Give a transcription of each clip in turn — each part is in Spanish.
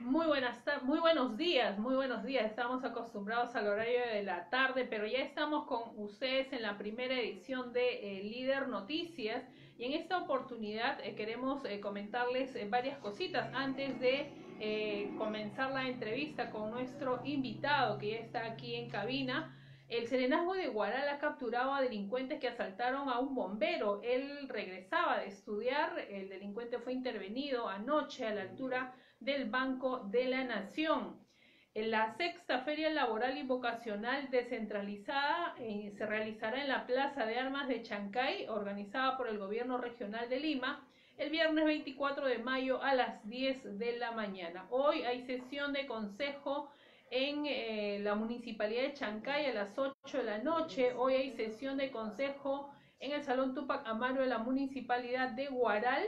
muy buenos días. Estamos acostumbrados al horario de la tarde, pero ya estamos con ustedes en la primera edición de Líder Noticias y en esta oportunidad queremos comentarles varias cositas antes de comenzar la entrevista con nuestro invitado que ya está aquí en cabina. El Serenazgo de Guaral ha capturado a delincuentes que asaltaron a un bombero. Él regresaba de estudiar, el delincuente fue intervenido anoche a la altura del Banco de la Nación. En la sexta Feria Laboral y Vocacional Descentralizada se realizará en la Plaza de Armas de Chancay, organizada por el Gobierno Regional de Lima, el viernes 24 de mayo a las 10 de la mañana. Hoy hay sesión de consejo en la Municipalidad de Chancay a las 8 de la noche. Hoy hay sesión de consejo en el Salón Túpac Amaru de la Municipalidad de Huaral.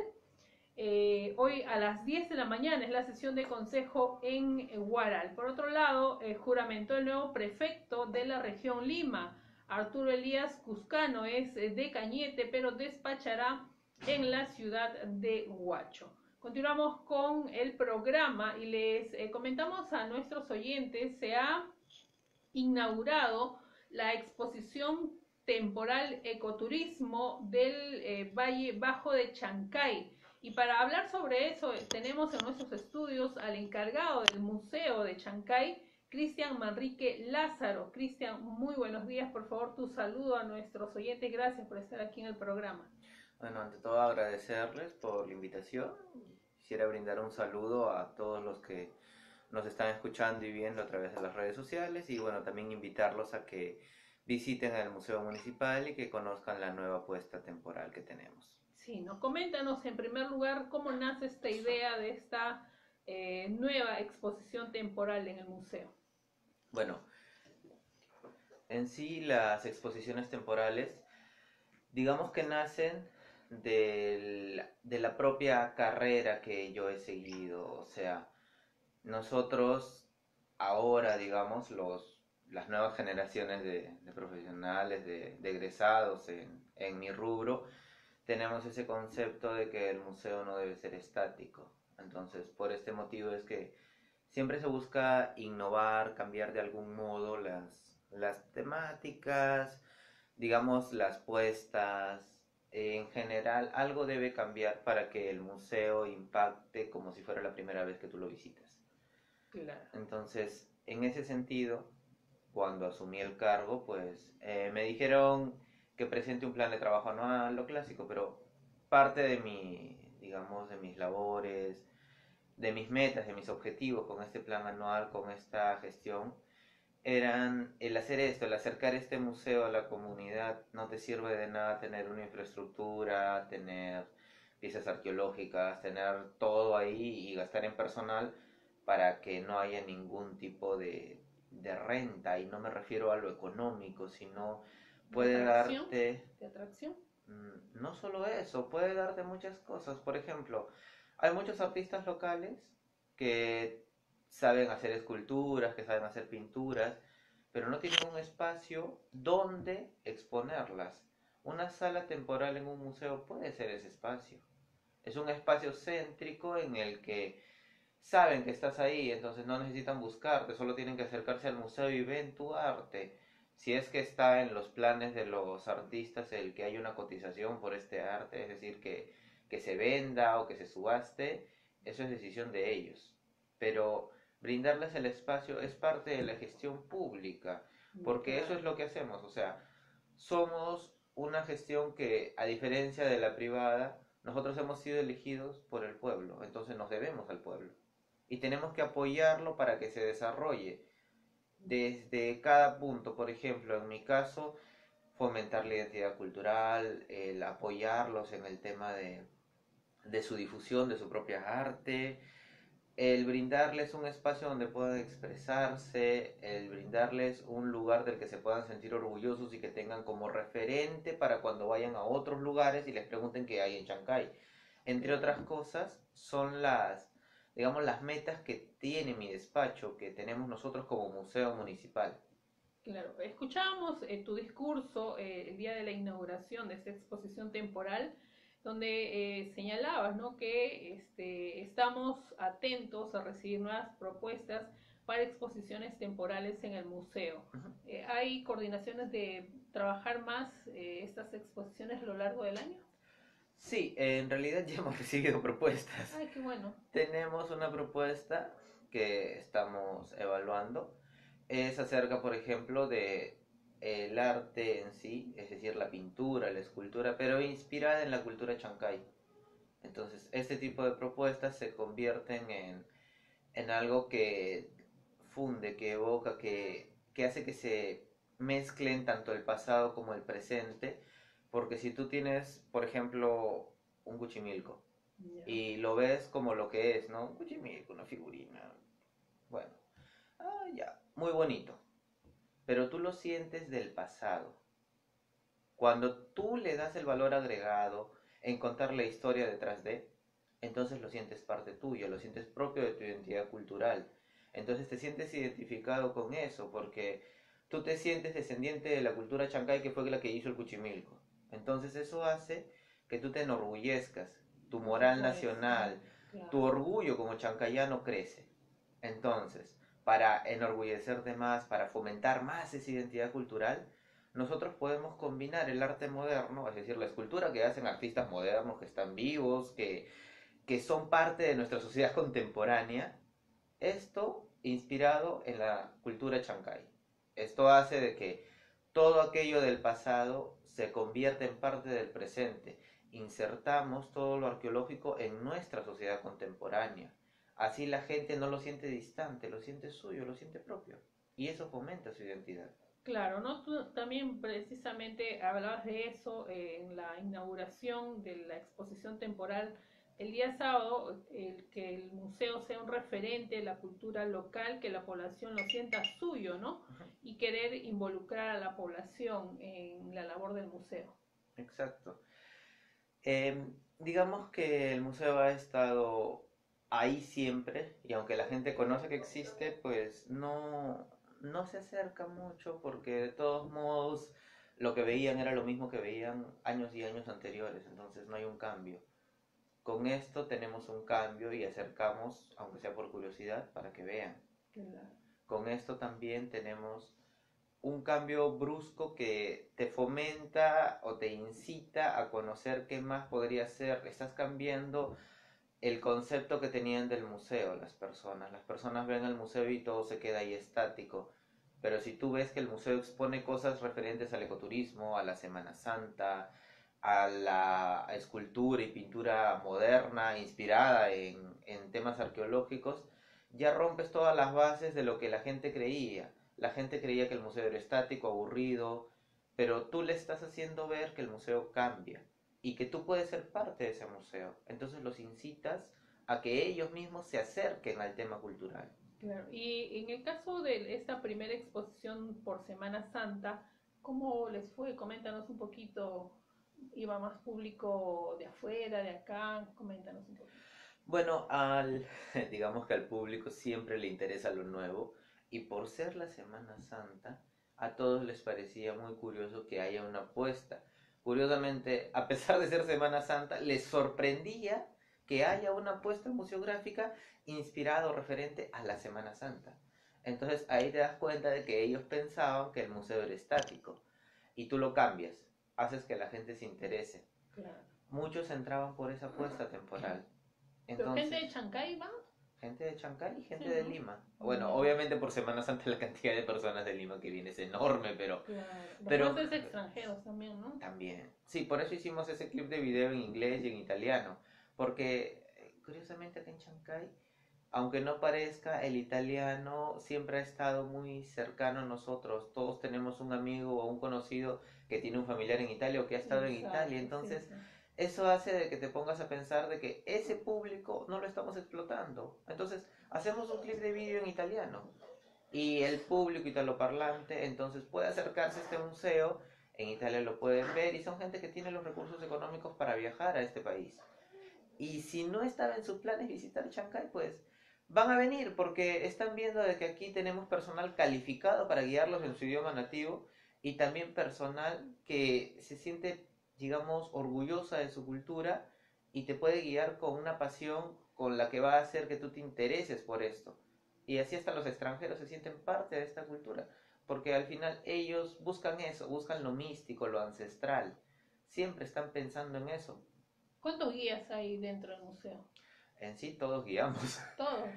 Hoy a las 10 de la mañana es la sesión de consejo en Huaral. Por otro lado, juramentó el nuevo prefecto de la región Lima. Arturo Elías Cuscano es de Cañete, pero despachará en la ciudad de Huacho. Continuamos con el programa y les comentamos a nuestros oyentes, se ha inaugurado la exposición temporal Ecoturismo del Valle Bajo de Chancay. Y para hablar sobre eso tenemos en nuestros estudios al encargado del Museo de Chancay, Cristian Manrique Lázaro. Cristian, muy buenos días, por favor tu saludo a nuestros oyentes, gracias por estar aquí en el programa. Bueno, ante todo agradecerles por la invitación. Quisiera brindar un saludo a todos los que nos están escuchando y viendo a través de las redes sociales y bueno, también invitarlos a que visiten el Museo Municipal y que conozcan la nueva puesta temporal que tenemos. Sí, ¿no? Coméntanos en primer lugar cómo nace esta idea de esta nueva exposición temporal en el museo. Bueno, en sí las exposiciones temporales, digamos que nacen de la propia carrera que yo he seguido, o sea, nosotros ahora, digamos, las nuevas generaciones de profesionales, de egresados en mi rubro, tenemos ese concepto de que el museo no debe ser estático. Entonces, por este motivo es que siempre se busca innovar, cambiar de algún modo las temáticas, digamos, las puestas. En general, algo debe cambiar para que el museo impacte como si fuera la primera vez que tú lo visitas. Claro. Entonces, en ese sentido, cuando asumí el cargo, pues me dijeron que presente un plan de trabajo anual, lo clásico, pero parte de mi, digamos, de mis labores, de mis metas, de mis objetivos con este plan anual, con esta gestión, eran el hacer esto, el acercar este museo a la comunidad. No te sirve de nada tener una infraestructura, tener piezas arqueológicas, tener todo ahí y gastar en personal para que no haya ningún tipo de renta. Y no me refiero a lo económico, sino ¿De puede atracción? darte, ¿De atracción? no solo eso, puede darte muchas cosas. Por ejemplo, hay muchos artistas locales que saben hacer esculturas, que saben hacer pinturas, pero no tienen un espacio donde exponerlas. Una sala temporal en un museo puede ser ese espacio. Es un espacio céntrico en el que saben que estás ahí, entonces no necesitan buscarte, solo tienen que acercarse al museo y ven tu arte. Si es que está en los planes de los artistas el que haya una cotización por este arte, es decir, que se venda o que se subaste, eso es decisión de ellos. Pero brindarles el espacio es parte de la gestión pública, porque eso Claro. es lo que hacemos, o sea, somos una gestión que, a diferencia de la privada, nosotros hemos sido elegidos por el pueblo, entonces nos debemos al pueblo y tenemos que apoyarlo para que se desarrolle desde cada punto. Por ejemplo, en mi caso, fomentar la identidad cultural, el apoyarlos en el tema de su difusión, de su propia arte, el brindarles un espacio donde puedan expresarse, el brindarles un lugar del que se puedan sentir orgullosos y que tengan como referente para cuando vayan a otros lugares y les pregunten qué hay en Chancay. Entre Claro. otras cosas, son digamos, las metas que tiene mi despacho, que tenemos nosotros como museo municipal. Claro, escuchábamos tu discurso el día de la inauguración de esta exposición temporal donde señalabas, ¿no? Que estamos atentos a recibir nuevas propuestas para exposiciones temporales en el museo. Ujú. ¿Hay coordinaciones de trabajar más estas exposiciones a lo largo del año? Sí, en realidad ya hemos recibido propuestas. Ay, qué bueno. Tenemos una propuesta que estamos evaluando. Es acerca, por ejemplo, de el arte en sí, es decir, la pintura, la escultura, pero inspirada en la cultura chancay. Entonces, este tipo de propuestas se convierten en algo que funde, que evoca, que hace que se mezclen tanto el pasado como el presente, porque si tú tienes, por ejemplo, un Cuchimilco Ya. y lo ves como lo que es, ¿no? Un Cuchimilco, una figurina, bueno, ya, muy bonito, pero tú lo sientes del pasado. Cuando tú le das el valor agregado en contar la historia detrás de, entonces lo sientes parte tuyo, lo sientes propio de tu identidad cultural. Entonces te sientes identificado con eso, porque tú te sientes descendiente de la cultura chancay que fue la que hizo el Cuchimilco. Entonces eso hace que tú te enorgullezcas, tu Por moral supuesto, nacional, tu claro. orgullo como chancayano crece. Entonces, para enorgullecerte más, para fomentar más esa identidad cultural, nosotros podemos combinar el arte moderno, es decir, la escultura que hacen artistas modernos que están vivos, que son parte de nuestra sociedad contemporánea, esto inspirado en la cultura chancay. Esto hace de que todo aquello del pasado se convierta en parte del presente. Insertamos todo lo arqueológico en nuestra sociedad contemporánea. Así la gente no lo siente distante, lo siente suyo, lo siente propio. Y eso fomenta su identidad. Claro, ¿no? Tú también precisamente hablabas de eso en la inauguración de la exposición temporal el día sábado, que el museo sea un referente de la cultura local, que la población lo sienta suyo, ¿no? Ujú. Y querer involucrar a la población en la labor del museo. Exacto. Digamos que el museo ha estado ahí siempre y aunque la gente conoce que existe, pues no se acerca mucho porque de todos modos lo que veían era lo mismo que veían años y años anteriores, entonces no hay un cambio. Con esto tenemos un cambio y acercamos, aunque sea por curiosidad, para que vean. Claro. Con esto también tenemos un cambio brusco que te fomenta o te incita a conocer qué más podría ser. Estás cambiando el concepto que tenían del museo las personas. Las personas ven el museo y todo se queda ahí estático. Pero si tú ves que el museo expone cosas referentes al ecoturismo, a la Semana Santa, a la escultura y pintura moderna inspirada en temas arqueológicos, ya rompes todas las bases de lo que la gente creía. La gente creía que el museo era estático, aburrido, pero tú le estás haciendo ver que el museo cambia y que tú puedes ser parte de ese museo. Entonces los incitas a que ellos mismos se acerquen al tema cultural. Claro. Y en el caso de esta primera exposición por Semana Santa, ¿cómo les fue? Coméntanos un poquito. ¿Iba más público de afuera, de acá? Coméntanos un poquito. Bueno, digamos que al público siempre le interesa lo nuevo y por ser la Semana Santa, a todos les parecía muy curioso que haya una apuesta. Curiosamente, a pesar de ser Semana Santa, les sorprendía que haya una apuesta museográfica inspirada o referente a la Semana Santa. Entonces ahí te das cuenta de que ellos pensaban que el museo era estático y tú lo cambias, haces que la gente se interese. Claro. Muchos entraban por esa apuesta temporal. ¿Pero gente Entonces, de Chancay va? gente de Chancay y Sí, gente de ¿no? Lima. Bueno, Ya. obviamente por Semana Santa la cantidad de personas de Lima que viene es enorme, Claro. pero Bastantes extranjeros también, ¿no? también. Sí, por eso hicimos ese clip de video en inglés y en italiano. Porque curiosamente acá en Chancay, aunque no parezca, el italiano siempre ha estado muy cercano a nosotros. Todos tenemos un amigo o un conocido que tiene un familiar en Italia o que ha estado en Italia. Exacto, sí, Entonces, sí. eso hace de que te pongas a pensar de que ese público no lo estamos explotando. Entonces, hacemos un clip de vídeo en italiano y el público italoparlante entonces puede acercarse a este museo, en Italia lo pueden ver y son gente que tiene los recursos económicos para viajar a este país. Y si no estaba en sus planes visitar Chancay, pues van a venir porque están viendo de que aquí tenemos personal calificado para guiarlos en su idioma nativo y también personal que se siente digamos, orgullosa de su cultura y te puede guiar con una pasión con la que va a hacer que tú te intereses por esto. Y así hasta los extranjeros se sienten parte de esta cultura, porque al final ellos buscan eso, buscan lo místico, lo ancestral. Siempre están pensando en eso. ¿Cuántos guías hay dentro del museo? En sí todos guiamos. Todos.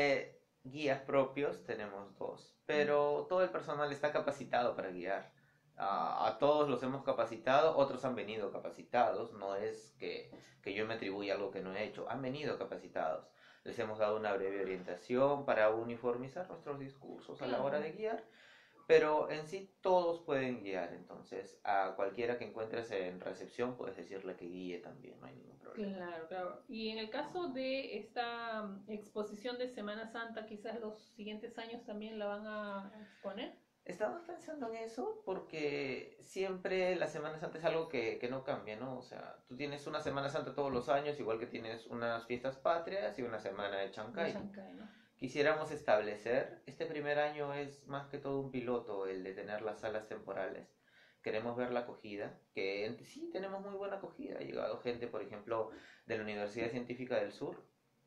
Guías propios tenemos dos, pero todo el personal está capacitado para guiar. A todos los hemos capacitado, otros han venido capacitados, no es que yo me atribuya algo que no he hecho, han venido capacitados. Les hemos dado una breve orientación para uniformizar nuestros discursos a la hora de guiar, pero en sí todos pueden guiar, entonces a cualquiera que encuentres en recepción puedes decirle que guíe también, no hay ningún problema. Claro, claro. Y en el caso de esta exposición de Semana Santa, quizás los siguientes años también la van a exponer. Estaba pensando en eso porque siempre la Semana Santa es algo que no cambia, ¿no? O sea, tú tienes una Semana Santa todos los años, igual que tienes unas fiestas patrias y una semana de De Chancay. Chancay, ¿no? Quisiéramos establecer, este primer año es más que todo un piloto, el de tener las salas temporales. Queremos ver la acogida, que sí tenemos muy buena acogida. Ha llegado gente, por ejemplo, de la Universidad Científica del Sur,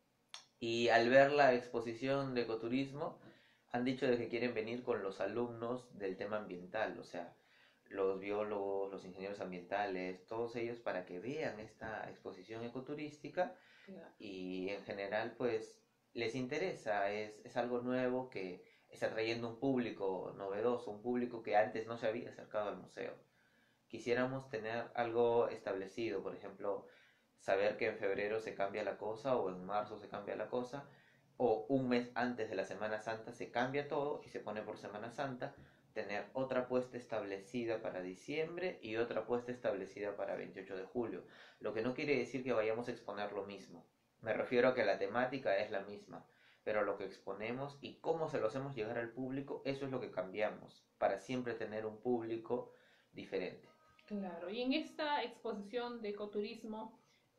y al ver la exposición de ecoturismo, han dicho de que quieren venir con los alumnos del tema ambiental, o sea, los biólogos, los ingenieros ambientales, todos ellos para que vean esta exposición ecoturística Claro. y en general pues les interesa, es algo nuevo que está trayendo un público novedoso, un público que antes no se había acercado al museo. Quisiéramos tener algo establecido, por ejemplo, saber que en febrero se cambia la cosa o en marzo se cambia la cosa o un mes antes de la Semana Santa se cambia todo y se pone por Semana Santa, tener otra puesta establecida para diciembre y otra puesta establecida para 28 de julio, lo que no quiere decir que vayamos a exponer lo mismo. Me refiero a que la temática es la misma, pero lo que exponemos y cómo se lo hacemos llegar al público, eso es lo que cambiamos, para siempre tener un público diferente. Claro. Y en esta exposición de ecoturismo,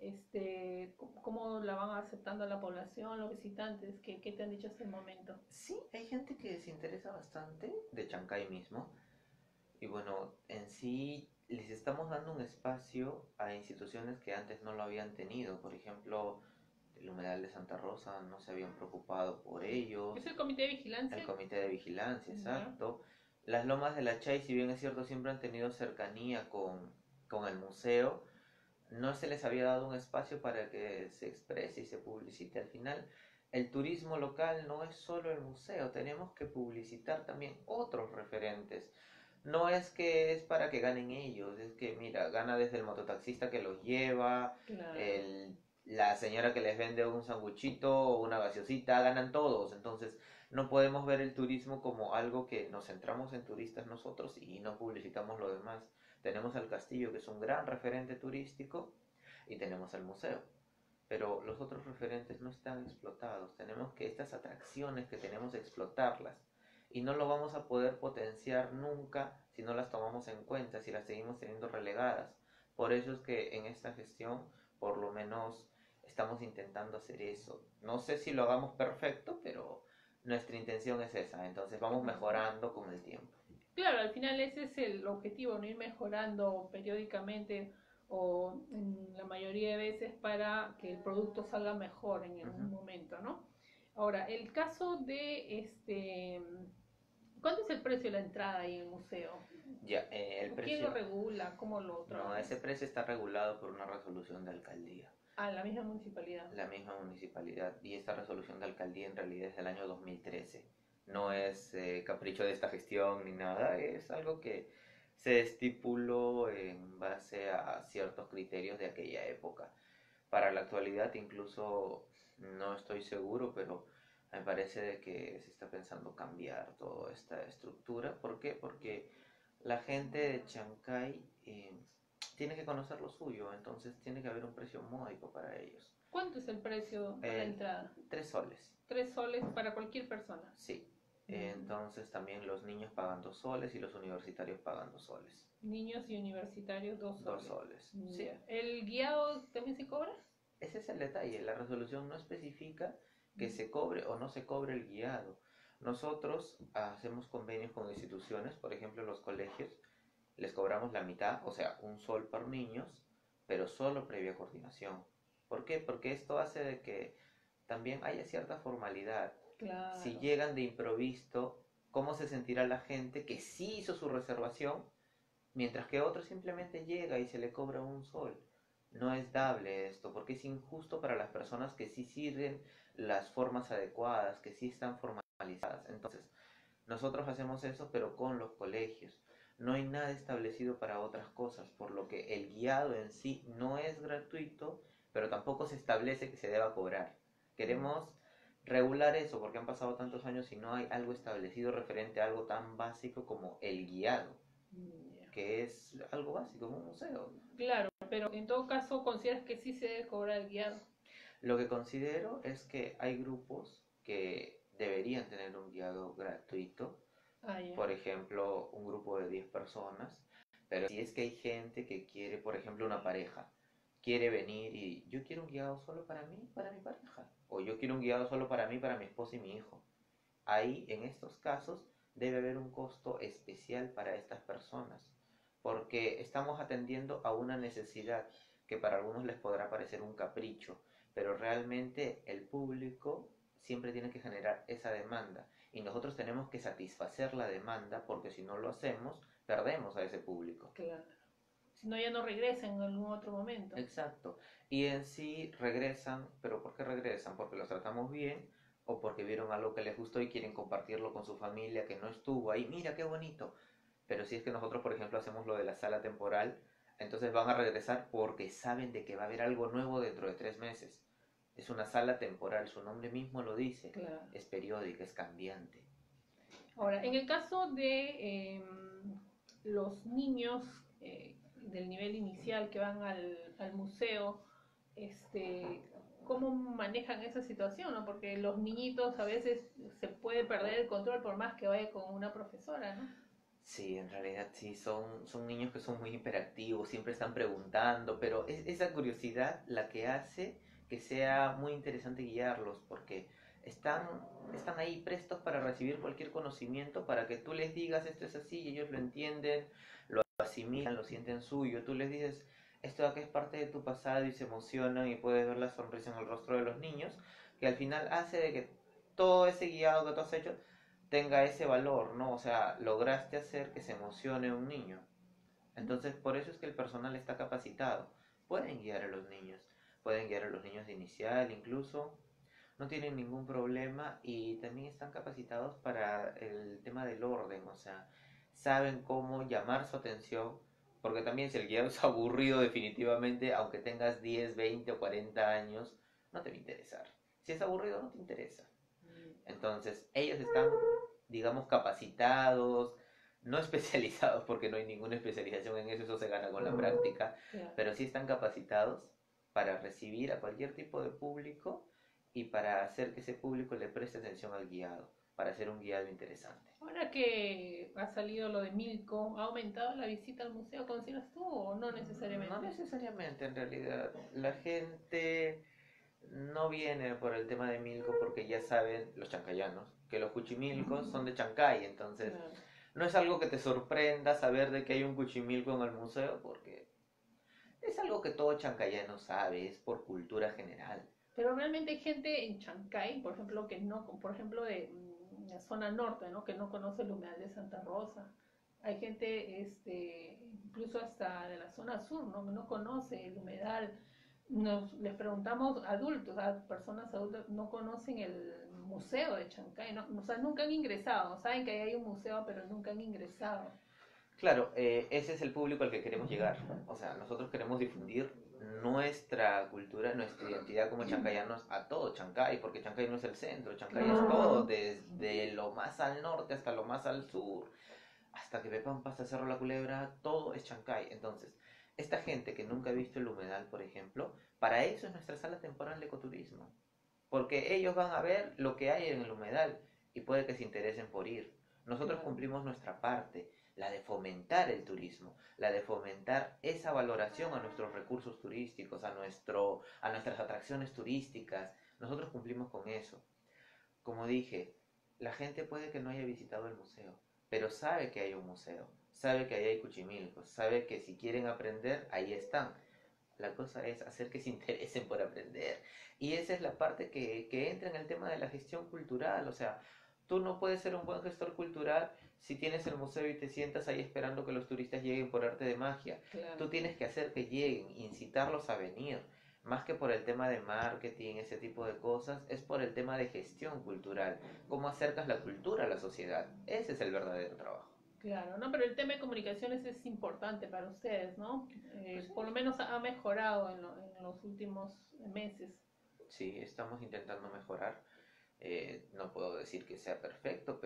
¿cómo la van aceptando la población, los visitantes? ¿Qué te han dicho hasta el momento? Sí, hay gente que se interesa bastante de Chancay mismo. Y bueno, en sí les estamos dando un espacio a instituciones que antes no lo habían tenido. Por ejemplo, el Humedal de Santa Rosa no se habían preocupado por ellos. ¿Es el comité de vigilancia? El Comité de Vigilancia, Ya. exacto. Las Lomas de la Chay, si bien es cierto, siempre han tenido cercanía con el museo, no se les había dado un espacio para que se exprese y se publicite. Al final, el turismo local no es solo el museo, tenemos que publicitar también otros referentes. No es que es para que ganen ellos, es que, mira, gana desde el mototaxista que los lleva, Claro. la señora que les vende un sanguchito o una gaseosita, ganan todos. Entonces, no podemos ver el turismo como algo que nos centramos en turistas nosotros y no publicitamos lo demás. Tenemos al castillo, que es un gran referente turístico, y tenemos el museo. Pero los otros referentes no están explotados. Tenemos que estas atracciones que tenemos explotarlas. Y no lo vamos a poder potenciar nunca si no las tomamos en cuenta, si las seguimos teniendo relegadas. Por eso es que en esta gestión, por lo menos, estamos intentando hacer eso. No sé si lo hagamos perfecto, pero nuestra intención es esa. Entonces vamos mejorando con el tiempo. Claro, al final ese es el objetivo, no ir mejorando periódicamente o en la mayoría de veces para que el producto salga mejor en un momento, ¿no? Ahora, el caso de ¿cuánto es el precio de la entrada ahí en el museo? Ya, el ¿Quién lo precio. regula? ¿Cómo lo No, trabaja? ese precio está regulado por una resolución de alcaldía. Ah, la misma municipalidad. La misma municipalidad. Y esta resolución de alcaldía en realidad es del año 2013. No es capricho de esta gestión ni nada, es algo que se estipuló en base a ciertos criterios de aquella época. Para la actualidad incluso no estoy seguro, pero me parece de que se está pensando cambiar toda esta estructura. ¿Por qué? Porque la gente de Chancay tiene que conocer lo suyo, entonces tiene que haber un precio módico para ellos. ¿Cuánto es el precio para la Eh, entrada? 3 soles, 3 soles para cualquier persona. sí. Mm. Entonces también los niños pagan 2 soles y los universitarios pagan 2 soles. Niños y universitarios, 2 soles. 2 soles, sí. Ya. ¿El guiado también se cobra? Ese es el detalle, la resolución no especifica que se cobre o no se cobre el guiado. Nosotros hacemos convenios con instituciones, por ejemplo los colegios, les cobramos la mitad, o sea, un sol por niños, pero solo previa coordinación. ¿Por qué? Porque esto hace de que también haya cierta formalidad. Si Claro. llegan de improviso, ¿cómo se sentirá la gente que sí hizo su reservación, mientras que otro simplemente llega y se le cobra un sol? No es dable esto, porque es injusto para las personas que sí siguen las formas adecuadas, que sí están formalizadas. Entonces, nosotros hacemos eso, pero con los colegios. No hay nada establecido para otras cosas, por lo que el guiado en sí no es gratuito, pero tampoco se establece que se deba cobrar. Queremos regular eso porque han pasado tantos años y no hay algo establecido referente a algo tan básico como el guiado, Ya. que es algo básico en un museo. Claro, pero en todo caso consideras que sí se debe cobrar el guiado. Lo que considero es que hay grupos que deberían tener un guiado gratuito, Ah, ya. por ejemplo, un grupo de 10 personas, pero si es que hay gente que quiere, por ejemplo, una pareja, quiere venir y yo quiero un guiado solo para mí, para mi pareja, o yo quiero un guiado solo para mí, para mi esposa y mi hijo. Ahí, en estos casos, debe haber un costo especial para estas personas, porque estamos atendiendo a una necesidad que para algunos les podrá parecer un capricho, pero realmente el público siempre tiene que generar esa demanda y nosotros tenemos que satisfacer la demanda porque si no lo hacemos, perdemos a ese público. Claro. Si no, ya no regresan en algún otro momento. Exacto. Y en sí regresan, pero ¿por qué regresan? Porque los tratamos bien o porque vieron algo que les gustó y quieren compartirlo con su familia que no estuvo ahí. Mira qué bonito. Pero si es que nosotros, por ejemplo, hacemos lo de la sala temporal, entonces van a regresar porque saben de que va a haber algo nuevo dentro de 3 meses. Es una sala temporal, su nombre mismo lo dice. Claro. Es periódica, es cambiante. Ahora, en el caso de los niños del nivel inicial que van al museo, este, ¿cómo manejan esa situación? ¿No? Porque los niñitos a veces se puede perder el control por más que vaya con una profesora, ¿no? Sí, en realidad sí, son niños que son muy hiperactivos, siempre están preguntando, pero es esa curiosidad la que hace que sea muy interesante guiarlos, porque están, están ahí prestos para recibir cualquier conocimiento, para que tú les digas esto es así y ellos lo entienden, lo asimilan, lo sienten suyo, tú les dices esto de acá es parte de tu pasado y se emocionan y puedes ver la sonrisa en el rostro de los niños, que al final hace de que todo ese guiado que tú has hecho tenga ese valor, ¿no? O sea, lograste hacer que se emocione un niño. Entonces, por eso es que el personal está capacitado. Pueden guiar a los niños, pueden guiar a los niños de inicial incluso, no tienen ningún problema y también están capacitados para el tema del orden, o sea, saben cómo llamar su atención, porque también si el guiado es aburrido definitivamente, aunque tengas 10, 20 o 40 años, no te va a interesar. Si es aburrido, no te interesa. Entonces, ellos están, digamos, capacitados, no especializados, porque no hay ninguna especialización en eso, eso se gana con la práctica, Claro. pero sí están capacitados para recibir a cualquier tipo de público y para hacer que ese público le preste atención al guiado, para hacer un guiado interesante. Ahora que ha salido lo de Milko, ¿ha aumentado la visita al museo, consideras tú, o no No necesariamente? necesariamente, en realidad. La gente no viene por el tema de Milko porque ya saben los chancayanos que los cuchimilcos son de Chancay, entonces Claro. no es algo que te sorprenda saber de que hay un cuchimilco en el museo porque es algo que todo chancayano sabe, es por cultura general. Pero realmente hay gente en Chancay, por ejemplo, que no, por ejemplo, de la zona norte, ¿no? Que no conoce el humedal de Santa Rosa. Hay gente, incluso hasta de la zona sur, ¿no? Que no conoce el humedal. Les preguntamos adultos, a personas adultas, no conocen el museo de Chancay, ¿no? O sea, nunca han ingresado. Saben que hay un museo, pero nunca han ingresado. Claro, ese es el público al que queremos llegar. O sea, nosotros queremos difundir nuestra cultura, nuestra identidad como chancayanos a todo Chancay, porque Chancay no es el centro, Chancay es todo, Claro. desde lo más al norte hasta lo más al sur, hasta que Pepampa hasta Cerro La Culebra, todo es Chancay. Entonces, esta gente que nunca ha visto el humedal, por ejemplo, para eso es nuestra sala temporal de ecoturismo, porque ellos van a ver lo que hay en el humedal y puede que se interesen por ir. Nosotros Claro. cumplimos nuestra parte, la de fomentar el turismo, la de fomentar esa valoración a nuestros recursos turísticos, a nuestras atracciones turísticas. Nosotros cumplimos con eso. Como dije, la gente puede que no haya visitado el museo, pero sabe que hay un museo, sabe que ahí hay cuchimilcos, sabe que si quieren aprender, ahí están. La cosa es hacer que se interesen por aprender. Y esa es la parte que entra en el tema de la gestión cultural. O sea, tú no puedes ser un buen gestor cultural si tienes el museo y te sientas ahí esperando que los turistas lleguen por arte de magia. Claro. Tú tienes que hacer que lleguen, incitarlos a venir. Más que por el tema de marketing, ese tipo de cosas, es por el tema de gestión cultural. ¿Cómo acercas la cultura a la sociedad? Ese es el verdadero trabajo. Claro, no, pero el tema de comunicaciones es importante para ustedes, ¿no? Pues sí. Por lo menos ha mejorado en los últimos meses. Sí, estamos intentando mejorar. No puedo decir que sea perfecto,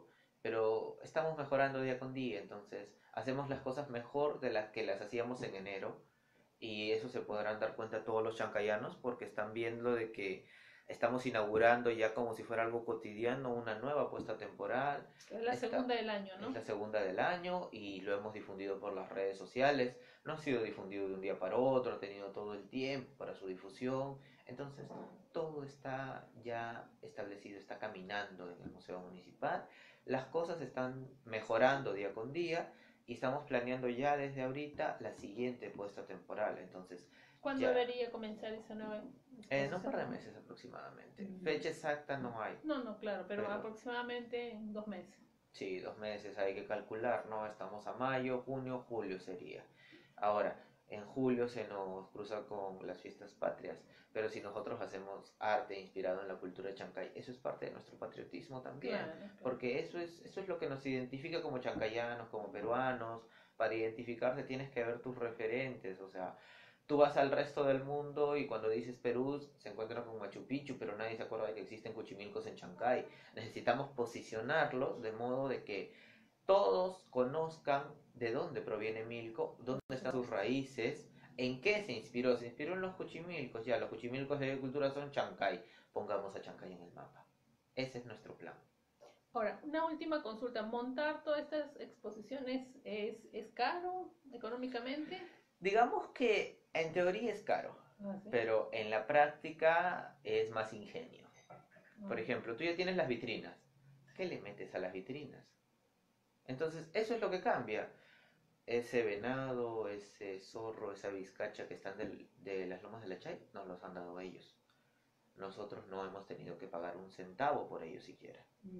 pero estamos mejorando día con día. Entonces, hacemos las cosas mejor de las que las hacíamos en enero. Y eso se podrán dar cuenta todos los chancayanos porque están viendo de que estamos inaugurando ya como si fuera algo cotidiano una nueva apuesta temporal. Es la segunda del año, ¿no? Es la segunda del año y lo hemos difundido por las redes sociales. No ha sido difundido de un día para otro, ha tenido todo el tiempo para su difusión. Entonces, todo está ya establecido, está caminando en el Museo Municipal. Las cosas están mejorando día con día y estamos planeando ya desde ahorita la siguiente puesta temporal. Entonces, ¿cuándo ya, debería comenzar esa nueva en un par de meses aproximadamente. Fecha exacta no hay. No, claro, pero aproximadamente en 2 meses. Sí, 2 meses hay que calcular, ¿no? Estamos a mayo, junio, julio sería. Ahora, en julio se nos cruza con las fiestas patrias, pero si nosotros hacemos arte inspirado en la cultura de Chancay, eso es parte de nuestro patriotismo también, Claro. porque eso es lo que nos identifica como chancayanos, como peruanos. Para identificarse tienes que ver tus referentes, o sea, tú vas al resto del mundo y cuando dices Perú se encuentra con Machu Picchu, pero nadie se acuerda de que existen Cuchimilcos en Chancay. Necesitamos posicionarlos de modo de que todos conozcan de dónde proviene Milko, dónde están sus raíces, en qué se inspiró. Se inspiró en los Cuchimilcos, ya los Cuchimilcos de agricultura son Chancay. Pongamos a Chancay en el mapa. Ese es nuestro plan. Ahora, una última consulta. ¿Montar todas estas exposiciones es caro económicamente? Digamos que en teoría es caro, ¿Sí? pero en la práctica es más ingenio. Por ejemplo, tú ya tienes las vitrinas. ¿Qué le metes a las vitrinas? Entonces, eso es lo que cambia. Ese venado, ese zorro, esa vizcacha que están de las lomas de la Chay, nos los han dado ellos. Nosotros no hemos tenido que pagar un centavo por ellos siquiera.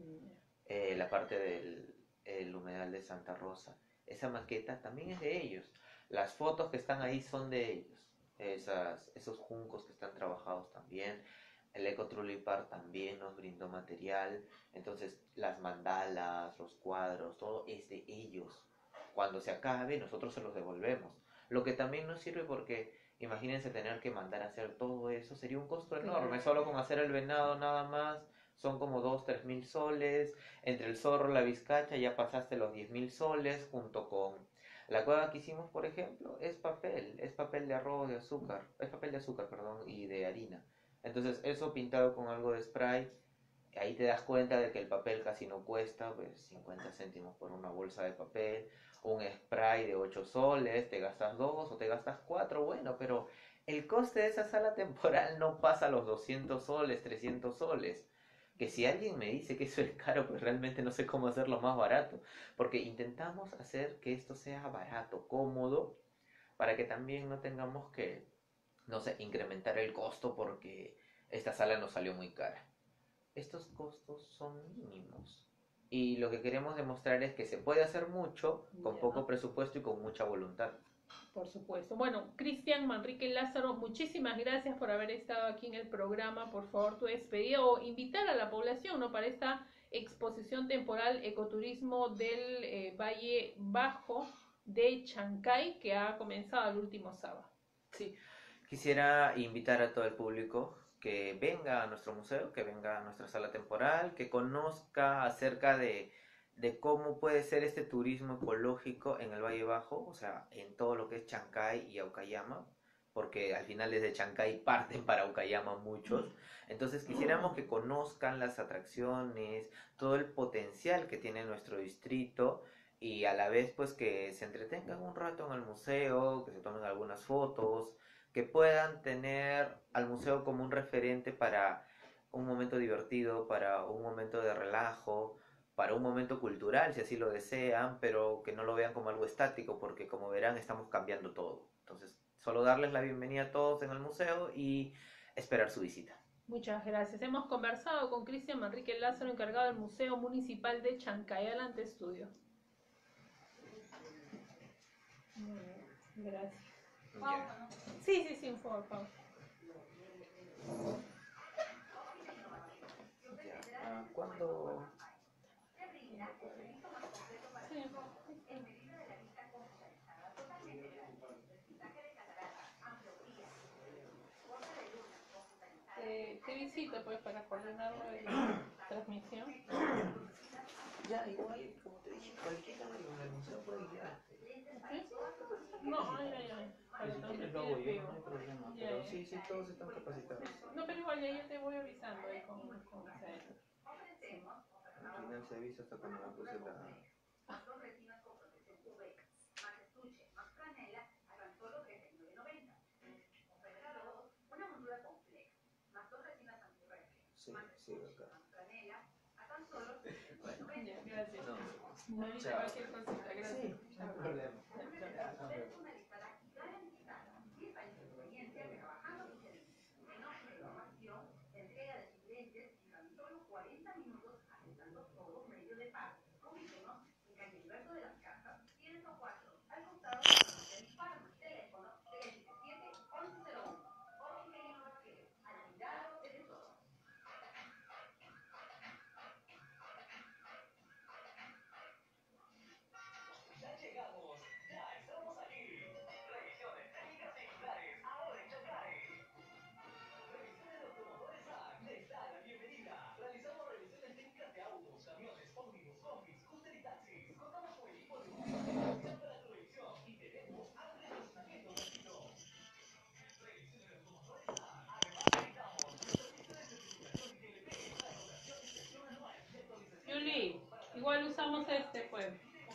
La parte del humedal de Santa Rosa, esa maqueta también es de ellos. Las fotos que están ahí son de ellos. Esos juncos que están trabajados también. El Ecotrulipar también nos brindó material. Entonces, las mandalas, los cuadros, todo es de ellos. Cuando se acabe, nosotros se los devolvemos. Lo que también nos sirve porque, imagínense tener que mandar a hacer todo eso, sería un costo enorme. Solo con hacer el venado nada más, son como 2, 3 mil soles. Entre el zorro, la vizcacha, ya pasaste los 10.000 soles, junto con la cueva que hicimos, por ejemplo, es papel de arroz, de azúcar, es papel de azúcar, perdón, y de harina. Entonces, eso pintado con algo de spray, ahí te das cuenta de que el papel casi no cuesta, pues 50 céntimos por una bolsa de papel, un spray de 8 soles, te gastas 2 o te gastas 4, bueno, pero el coste de esa sala temporal no pasa los 200 soles, 300 soles. Que si alguien me dice que eso es caro, pues realmente no sé cómo hacerlo más barato, porque intentamos hacer que esto sea barato, cómodo, para que también no tengamos que, no sé, incrementar el costo porque esta sala nos salió muy cara. Estos costos son mínimos. Y lo que queremos demostrar es que se puede hacer mucho con poco presupuesto y con mucha voluntad. Por supuesto. Bueno, Cristian Manrique Lázaro, muchísimas gracias por haber estado aquí en el programa. Por favor, tu despedida o invitar a la población, ¿no?, para esta exposición temporal Ecoturismo del Valle Bajo de Chancay, que ha comenzado el último sábado. Sí, quisiera invitar a todo el público que venga a nuestro museo, que venga a nuestra sala temporal, que conozca acerca de cómo puede ser este turismo ecológico en el Valle Bajo, o sea, en todo lo que es Chancay y Aucayama, porque al final desde Chancay parten para Aucayama muchos. Entonces quisiéramos que conozcan las atracciones, todo el potencial que tiene nuestro distrito y a la vez pues que se entretengan un rato en el museo, que se tomen algunas fotos, que puedan tener al museo como un referente para un momento divertido, para un momento de relajo, para un momento cultural, si así lo desean, pero que no lo vean como algo estático, porque como verán estamos cambiando todo. Entonces, solo darles la bienvenida a todos en el museo y esperar su visita. Muchas gracias. Hemos conversado con Cristian Manrique Lázaro, encargado del Museo Municipal de Chancay. Adelante, estudio. Muy bien, gracias. Ya. Sí, un favor, pausa. Ya. ¿Cuándo? Te visita pues para coordinar la transmisión. Ya, igual, como te dije, cualquiera en el museo puede guiar. ¿Sí? No, ay. Para Si transmitir quieres lo hago en yo, vivo. no hay problema. Ya, Pero ya. sí, todos están capacitados. No, pero igual ya te voy avisando ahí con Al final se avisa hasta cuando me puse la... Sí, acá. Ya, gracias. No, Ahorita cualquier cosita, gracias. sí, no hay problema. Yuli, igual usamos este pues.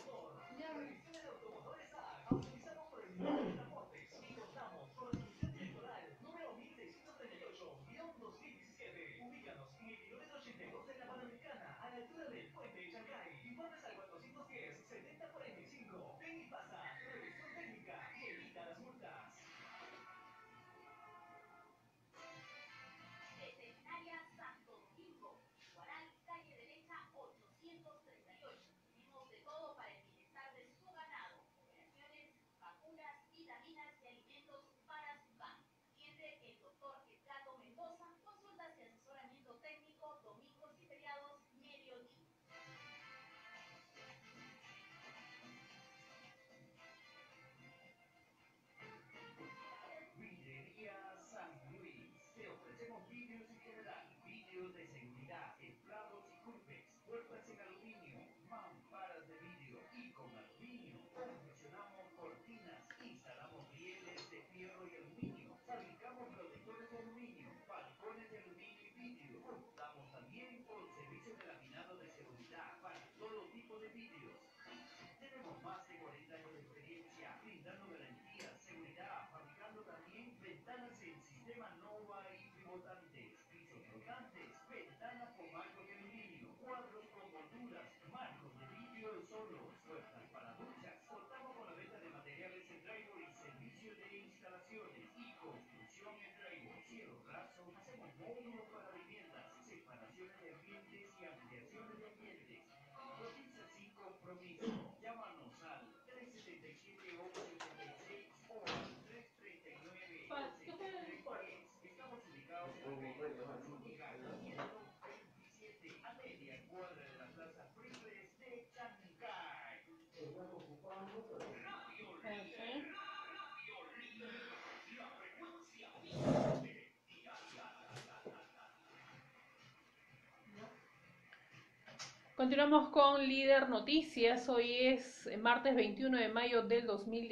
Continuamos con Líder Noticias. Hoy es martes 21 de mayo del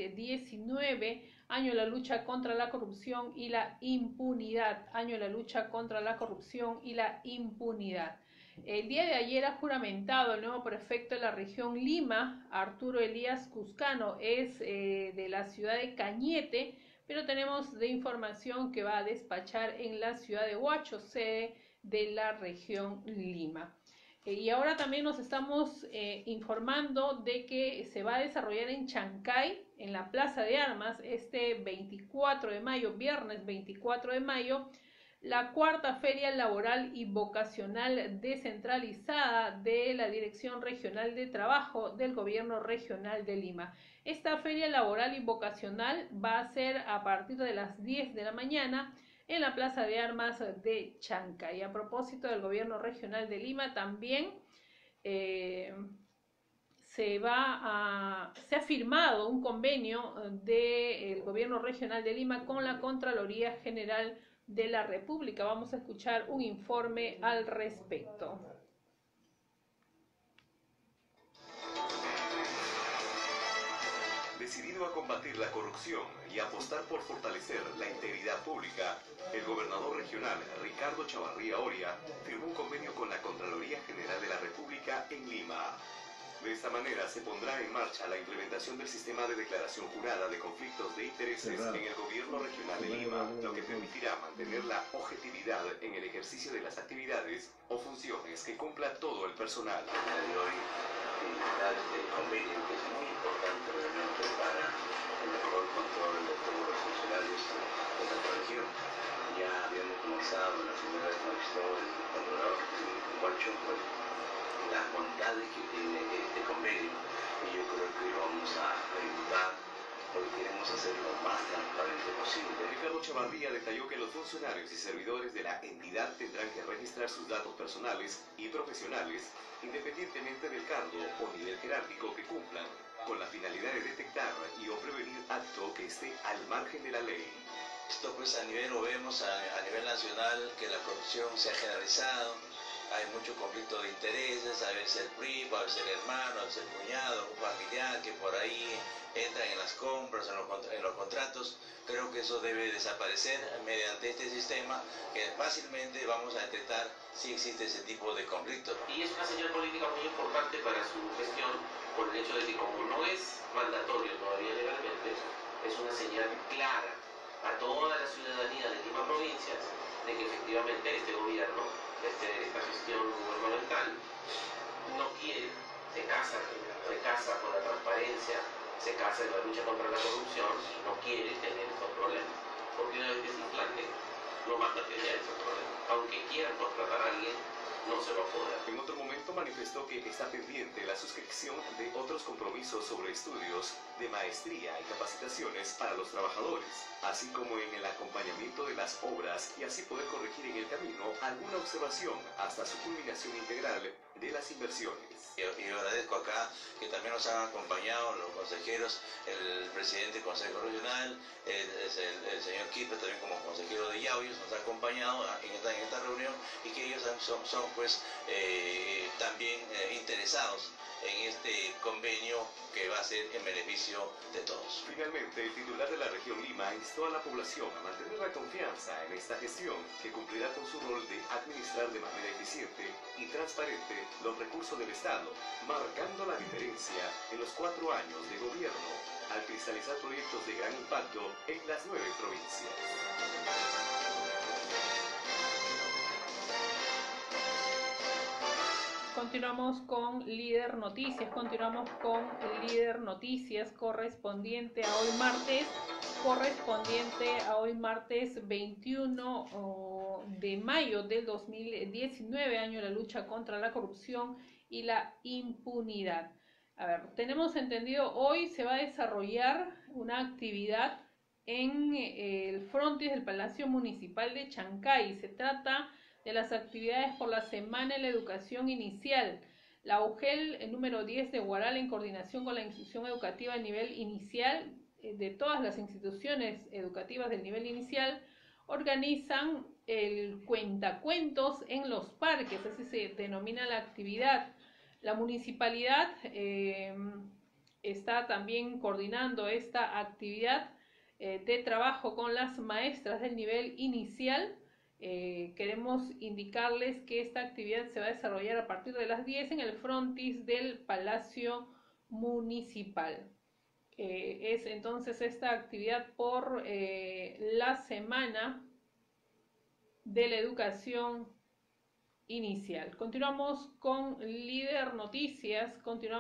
2019, año de la lucha contra la corrupción y la impunidad. Año de la lucha contra la corrupción y la impunidad. El día de ayer ha juramentado el nuevo prefecto de la región Lima, Arturo Elías Cuscano. Es de la ciudad de Cañete, pero tenemos de información que va a despachar en la ciudad de Huacho, sede de la región Lima. Y ahora también nos estamos informando de que se va a desarrollar en Chancay, en la Plaza de Armas, este 24 de mayo, viernes 24 de mayo, la cuarta Feria Laboral y Vocacional Descentralizada de la Dirección Regional de Trabajo del Gobierno Regional de Lima. Esta Feria Laboral y Vocacional va a ser a partir de las 10 de la mañana en la Plaza de Armas de Chancay. Y a propósito del Gobierno Regional de Lima, también se ha firmado un convenio del Gobierno Regional de Lima con la Contraloría General de la República. Vamos a escuchar un informe al respecto. Decidido a combatir la corrupción y apostar por fortalecer la integridad pública, el gobernador regional Ricardo Chavarría Oria firmó un convenio con la Contraloría General de la República en Lima. De esta manera se pondrá en marcha la implementación del sistema de declaración jurada de conflictos de intereses en el gobierno regional de Lima, lo que permitirá mantener la objetividad en el ejercicio de las actividades o funciones que cumpla todo el personal. Este convenio, que es muy importante realmente para el mejor control de todos los funcionarios de nuestra región. Ya habíamos comenzado en la primera vez con el controlador Guacho, las bondades que tiene este convenio, y yo creo que vamos a ejecutar porque queremos hacerlo lo más transparente posible. Ricardo Chavarría detalló que los funcionarios y servidores de la entidad tendrán que registrar sus datos personales y profesionales independientemente del cargo o nivel jerárquico que cumplan, con la finalidad de detectar y o prevenir acto que esté al margen de la ley. Esto pues a nivel, lo vemos a nivel nacional, que la corrupción se ha generalizado, hay mucho conflicto de intereses, a veces el primo, a veces el hermano, a veces el cuñado, un familiar que por ahí entran en las compras, en los contratos. Creo que eso debe desaparecer mediante este sistema, que fácilmente vamos a detectar si existe ese tipo de conflicto. Y es una señal política muy importante para su gestión, por el hecho de que como no es mandatorio todavía legalmente, es una señal clara a toda la ciudadanía de Lima Provincias de que efectivamente este gobierno, esta gestión gubernamental, no quiere, se casa con la transparencia, se casa en la lucha contra la corrupción y no quiere tener estos problemas. Porque una vez que se implante, no van a tener esos problemas. Aunque quieran contratar a alguien, no se va a poder. En otro momento manifestó que está pendiente la suscripción de otros compromisos sobre estudios de maestría y capacitaciones para los trabajadores, así como en el acompañamiento de las obras y así poder corregir en el camino alguna observación hasta su culminación integral de las inversiones. Y agradezco acá que también nos han acompañado los consejeros, el presidente del Consejo Regional, el señor Quispe también como consejero de Yauyos, nos ha acompañado en esta reunión, y que ellos son pues también interesados en este convenio que va a ser en beneficio de todos. Finalmente, el titular de la región Lima instó a la población a mantener la confianza en esta gestión, que cumplirá con su rol de administrar de manera eficiente y transparente los recursos del Estado, marcando la diferencia en los 4 años de gobierno, al cristalizar proyectos de gran impacto en las 9 provincias. Continuamos con Líder Noticias, correspondiente a hoy martes 21 de mayo del 2019, año de la lucha contra la corrupción y la impunidad. A ver, tenemos entendido, hoy se va a desarrollar una actividad en el frontis del Palacio Municipal de Chancay. Se trata de las actividades por la Semana de la Educación Inicial. La UGEL número 10 de Huaral, en coordinación con la institución educativa a nivel inicial, de todas las instituciones educativas del nivel inicial, organizan el cuentacuentos en los parques, así se denomina la actividad. La municipalidad está también coordinando esta actividad de trabajo con las maestras del nivel inicial. Queremos indicarles que esta actividad se va a desarrollar a partir de las 10 en el frontis del Palacio Municipal. Es entonces esta actividad por la Semana de la Educación inicial. Continuamos con Líder Noticias,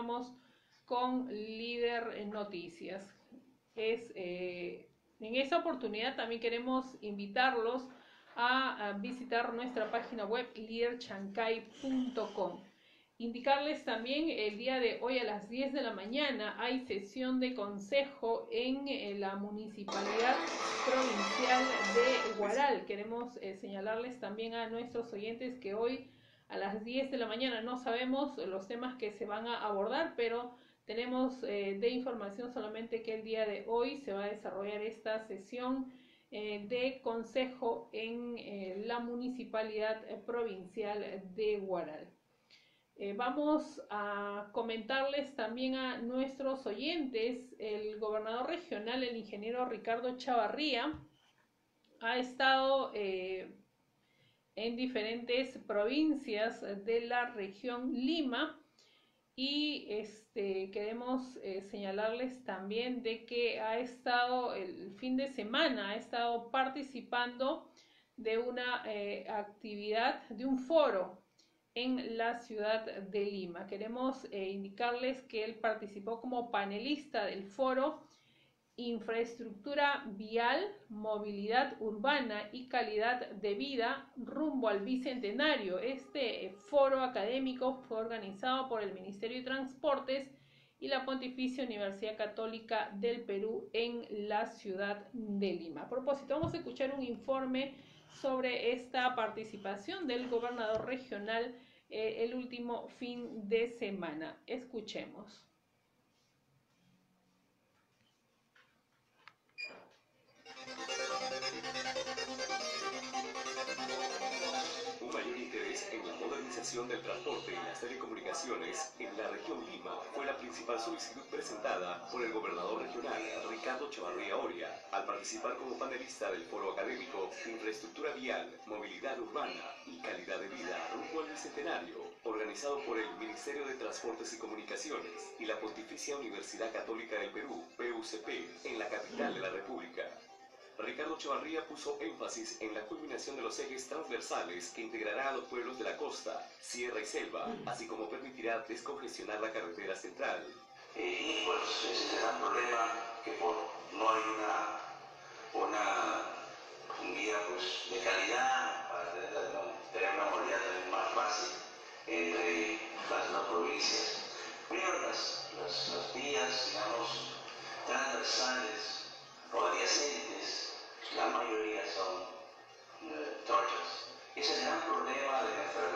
en esta oportunidad también queremos invitarlos a visitar nuestra página web liderchancay.com. Indicarles también el día de hoy a las 10 de la mañana hay sesión de consejo en la Municipalidad Provincial de Huaral. Queremos señalarles también a nuestros oyentes que hoy a las 10 de la mañana no sabemos los temas que se van a abordar, pero tenemos de información solamente que el día de hoy se va a desarrollar esta sesión de consejo en la Municipalidad Provincial de Huaral. Vamos a comentarles también a nuestros oyentes, el gobernador regional, el ingeniero Ricardo Chavarría, ha estado en diferentes provincias de la región Lima y queremos señalarles también de que ha estado el fin de semana, ha estado participando de una actividad, de un foro en la ciudad de Lima. Queremos indicarles que él participó como panelista del foro Infraestructura Vial, Movilidad Urbana y Calidad de Vida rumbo al Bicentenario. Este foro académico fue organizado por el Ministerio de Transportes y la Pontificia Universidad Católica del Perú en la ciudad de Lima. A propósito, vamos a escuchar un informe sobre esta participación del gobernador regional el último fin de semana. Escuchemos. Un mayor interés en la modernización del transporte y las telecomunicaciones en la región Lima fue la principal solicitud presentada por el gobernador regional Ricardo Chavarría Oria al participar como panelista del foro académico Infraestructura Vial, Movilidad Urbana y Calidad de Vida rumbo al Bicentenario, organizado por el Ministerio de Transportes y Comunicaciones y la Pontificia Universidad Católica del Perú, PUCP, en la capital de la República. Ricardo Chavarría puso énfasis en la culminación de los ejes transversales que integrará a los pueblos de la costa, sierra y selva, así como permitirá descongestionar la carretera central. Y pues ese gran problema que no hay un vía pues, de calidad para tener una movilidad más fácil entre las dos provincias. Pero las vías, digamos, transversales o adyacentes, la mayoría son trochas. Ese es el gran problema de nuestra